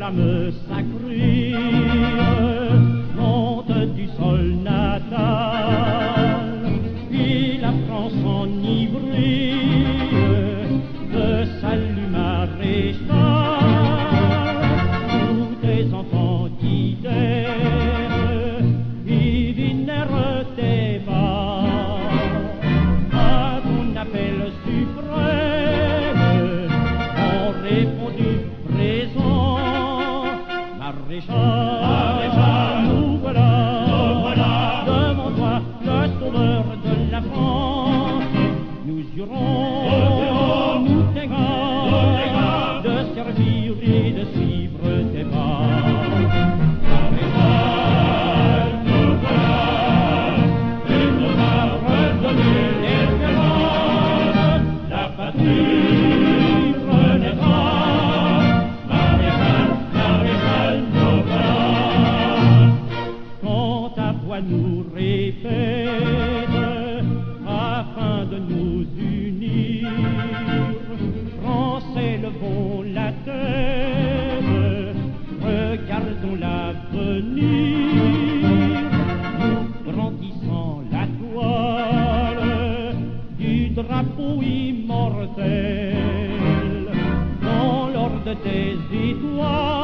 flammes sacrées montent du sol natal, et la France enivrée de salut maréchal, tous des enfants d'hiver et vinèrent des bas à mon appel suprême, ont répondu présent. Maréchal, nous voilà, devant toi, le sauveur de la France. Nous jurons, nous t'égons, de servir et de suivre tes pas. Maréchal, nous voilà, et nous a redonné l'espérance, la patrie renaîtra. Nous répète afin de nous unir, Français levons la tête, regardons l'avenir, nous brandissant la toile du drapeau immortel dans l'ordre des étoiles.